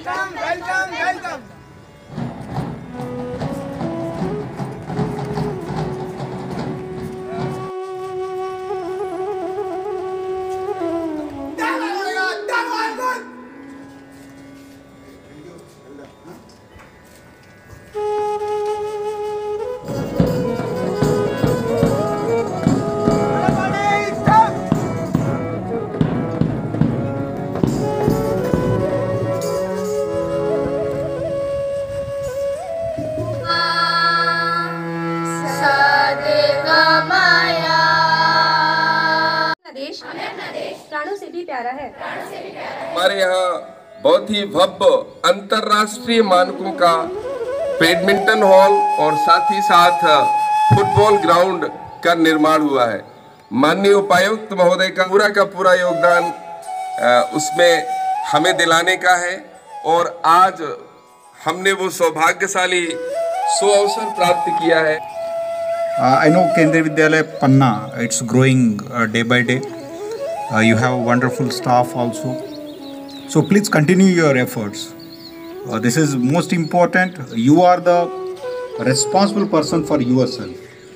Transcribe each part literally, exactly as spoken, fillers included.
Welcome, welcome, welcome. प्राणों से भी प्यारा है। हमारे यहाँ बहुत ही भव्य अंतर्राष्ट्रीय मानकों का बैडमिंटन हॉल और साथ ही साथ फुटबॉल ग्राउंड का निर्माण हुआ है। माननीय उपायुक्त महोदय का पूरा का पूरा योगदान उसमें हमें दिलाने का है और आज हमने वो सौभाग्यशाली सुअवसर प्राप्त किया है। I know Kendriya Vidyalaya Panna, it's growing uh, day by day. Uh, you have wonderful staff also. So please continue your efforts. Uh, this is most important. You are the responsible person for yourself.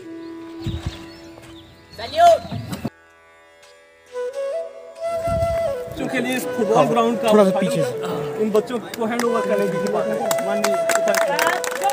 बच्चों के लिए football ground का थोड़ा सा पीछे इन बच्चों को hand over करने की बात है।